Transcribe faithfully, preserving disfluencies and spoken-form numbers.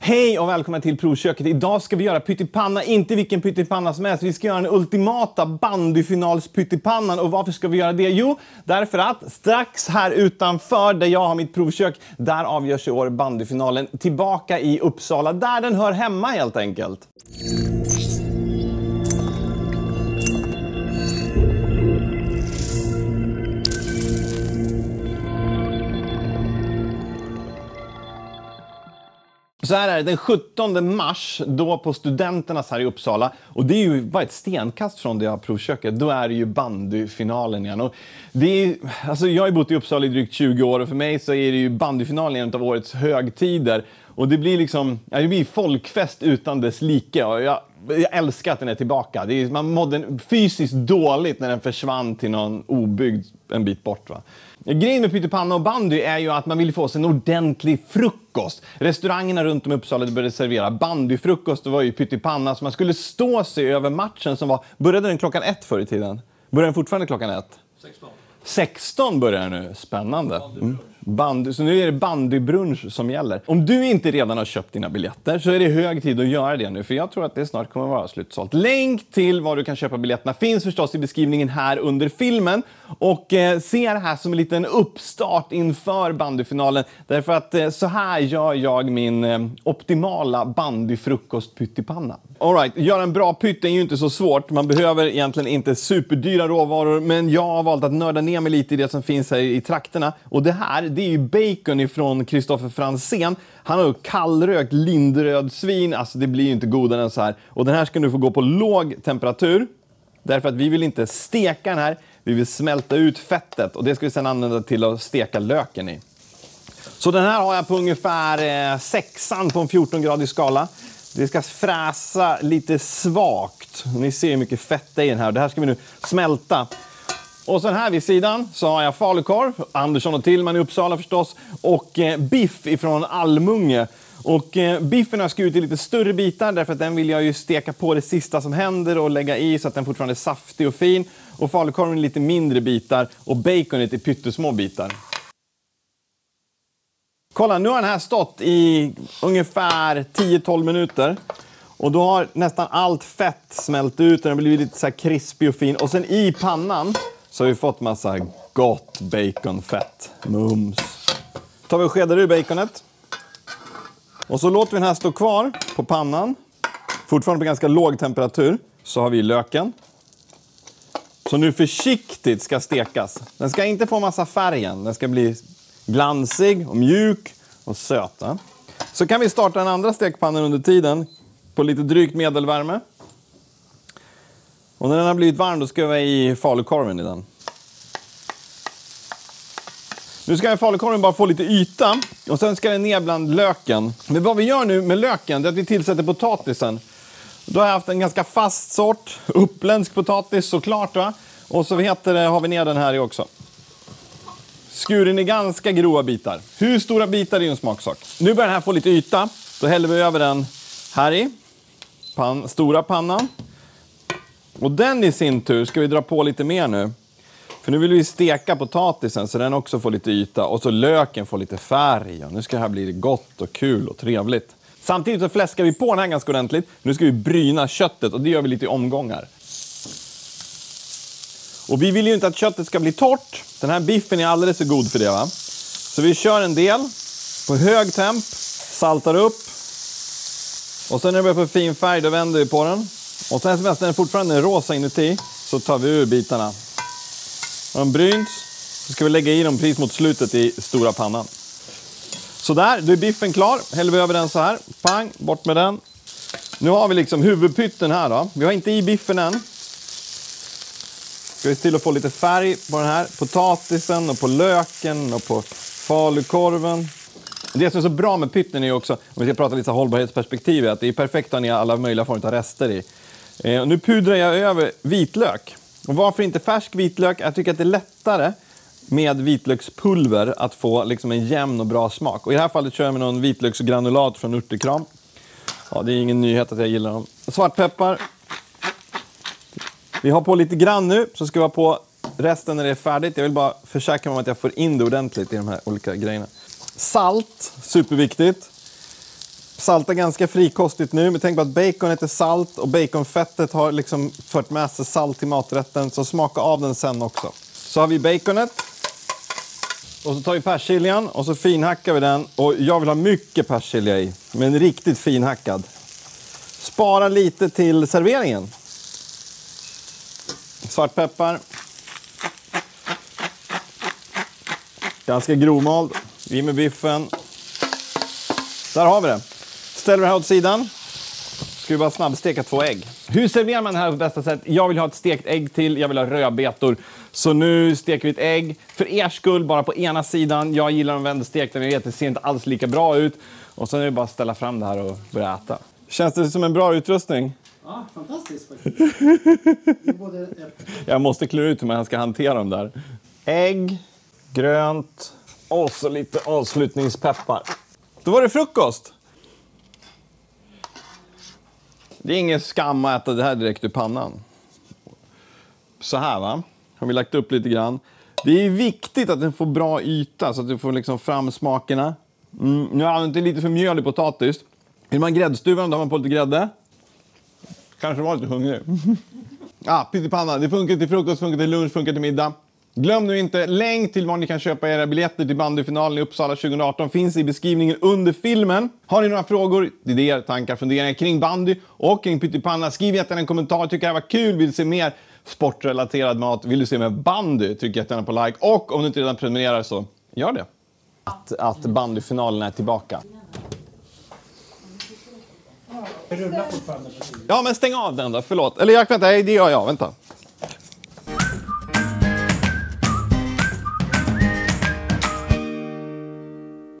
Hej och välkomna till provköket. Idag ska vi göra pyttipanna, inte vilken pyttipanna som helst. Vi ska göra den ultimata bandyfinals-pyttipannan. Och varför ska vi göra det? Jo, därför att strax här utanför där jag har mitt provkök, där avgörs i år bandyfinalen tillbaka i Uppsala, där den hör hemma helt enkelt. Så här är det, den sjuttonde mars, då på Studenternas här i Uppsala. Och det är ju bara ett stenkast från det jag har provköket. Då är det ju bandyfinalen igen. Och det är, alltså jag har ju bott i Uppsala i drygt tjugo år och för mig så är det ju bandyfinalen en av årets högtider. Och det blir liksom, ja, det blir folkfest utan dess like. Och jag, jag älskar att den är tillbaka. Det är, man mådde fysiskt dåligt när den försvann till någon obyggd en bit bort, va. Grejen med pyttipanna och bandy är ju att man vill få sig en ordentlig frukost. Restaurangerna runt om i Uppsala började servera bandyfrukost. Det var ju pyttipanna så man skulle stå sig över matchen som var... Började den klockan ett förr i tiden? Började den fortfarande klockan ett? sexton. sexton börjar den nu. Spännande. Mm. Bandy, så nu är det bandybrunch som gäller. Om du inte redan har köpt dina biljetter så är det hög tid att göra det nu. För jag tror att det snart kommer att vara slutsålt. Länk till var du kan köpa biljetterna finns förstås i beskrivningen här under filmen. Och eh, se det här som en liten uppstart inför bandyfinalen. Därför att eh, så här gör jag min eh, optimala bandyfrukost-pyttipanna. All right, göra en bra pytt är ju inte så svårt. Man behöver egentligen inte superdyra råvaror. Men jag har valt att nörda ner mig lite i det som finns här i trakterna. Och det här, det är ju bacon ifrån Kristoffer Franzén. Han har ju kallrökt lindrödsvin. Alltså det blir ju inte godare än så här. Och den här ska nu få gå på låg temperatur. Därför att vi vill inte steka den här. Vi vill smälta ut fettet. Och det ska vi sedan använda till att steka löken i. Så den här har jag på ungefär eh, sexan på en fjorton-gradig skala. Det ska fräsa lite svagt. Ni ser hur mycket fett det är i den här. Det här ska vi nu smälta. Och sen här vid sidan så har jag falukorv, Andersson och Tillman i Uppsala förstås, och eh, biff ifrån Almunge. Och eh, biffen har jag skurit i lite större bitar därför att den vill jag ju steka på det sista som händer och lägga i så att den fortfarande är saftig och fin. Och falukorven i lite mindre bitar och baconet i pyttesmå bitar. Kolla, nu har den här stått i ungefär tio till tolv minuter. Och då har nästan allt fett smält ut och den blir lite så här krispig och fin. Och sen i pannan så har vi fått massa gott baconfett. Mums. Tar vi och skedar ur baconet. Och så låter vi den här stå kvar på pannan. Fortfarande på ganska låg temperatur. Så har vi löken. Som nu försiktigt ska stekas. Den ska inte få massa färgen. Den ska bli glansig och mjuk och söt. Så kan vi starta den andra stekpannan under tiden. På lite drygt medelvärme. Och när den har blivit varm då ska jag i falukorven i den. Nu ska jag falukorven bara få lite yta. Och sen ska den ner bland löken. Men vad vi gör nu med löken det är att vi tillsätter potatisen. Då har jag haft en ganska fast sort. Uppländsk potatis såklart, va. Och så heter det, har vi ner den här i också. Skuren i ganska grova bitar. Hur stora bitar är en smaksak. Nu börjar den här få lite yta. Då häller vi över den här i. Pan, stora pannan. Och den i sin tur ska vi dra på lite mer nu. För nu vill vi steka potatisen så den också får lite yta. Och så löken får lite färg. Och nu ska det här bli gott och kul och trevligt. Samtidigt så fläskar vi på den här ganska ordentligt. Nu ska vi bryna köttet och det gör vi lite i omgångar. Och vi vill ju inte att köttet ska bli torrt. Den här biffen är alldeles för god för det, va. Så vi kör en del på hög temp. Saltar upp. Och sen när det börjar få fin färg då vänder vi på den. Och sen när den fortfarande är rosa inuti så tar vi ur bitarna. Och de bryns så ska vi lägga i dem precis mot slutet i stora pannan. Så där, då är biffen klar. Häller vi över den så här. Pang, bort med den. Nu har vi liksom huvudpytten här då. Vi har inte i biffen än. Ska vi till att få lite färg på den här potatisen och på löken och på falukorven. Det som är så bra med pytten är också, om vi ska prata lite hållbarhetsperspektiv, är att det är perfekt att ha ner alla möjliga former av rester i. Eh, och nu pudrar jag över vitlök. Och varför inte färsk vitlök? Jag tycker att det är lättare med vitlökspulver att få liksom en jämn och bra smak. Och i det här fallet kör jag med någon vitlöksgranulat från Urtekram. Ja, det är ingen nyhet att jag gillar dem. Svartpeppar. Vi har på lite grann nu, så ska vi ha på resten när det är färdigt. Jag vill bara försäkra mig om att jag får in det ordentligt i de här olika grejerna. Salt, superviktigt. Salta ganska frikostigt nu, men tänk på att baconet är salt och baconfettet har liksom fört med sig salt till maträtten, så smaka av den sen också. Så har vi baconet. Och så tar vi persiljan och så finhackar vi den. Och jag vill ha mycket persilja i, men riktigt finhackad. Spara lite till serveringen. Svartpeppar. Ganska grovmald. I med biffen. Där har vi det. Ställer vi det här åt sidan. Ska vi bara snabbsteka två ägg. Hur serverar man det här på bästa sätt? Jag vill ha ett stekt ägg till. Jag vill ha rödbetor. Så nu steker vi ett ägg. För er skull bara på ena sidan. Jag gillar de vänderstekta. Ni vet, det ser inte alls lika bra ut. Och sen är det bara att ställa fram det här och börja äta. Känns det som en bra utrustning? Ja, fantastiskt faktiskt. Både... Jag måste klura ut hur man ska hantera dem där. Ägg, grönt och så lite avslutningspeppar. Då var det frukost. Det är ingen skam att äta det här direkt ur pannan. Så här va, har vi lagt upp lite grann. Det är viktigt att den får bra yta så att du får liksom fram smakerna. Mm, nu har jag använt lite för mjöl i potatis. Vill man gräddstuvan, då har man på lite grädde. Kanske var lite hungrig. Ah, pyttipanna. Det funkar till frukost, funkar till lunch, funkar till middag. Glöm nu inte, länk till var ni kan köpa era biljetter till bandyfinalen i Uppsala tjugo arton finns i beskrivningen under filmen. Har ni några frågor, idéer, tankar, funderingar kring bandy och kring pyttipanna, skriv jättegärna en kommentar. Tycker det här var kul, vill se mer sportrelaterad mat, vill du se mer bandy, tryck jättegärna på like. Och om du inte redan prenumererar så gör det. Att, att bandyfinalen är tillbaka. Det rullar fortfarande. Ja, men stäng av den då, förlåt. Eller jag vet inte, det gör jag, vänta.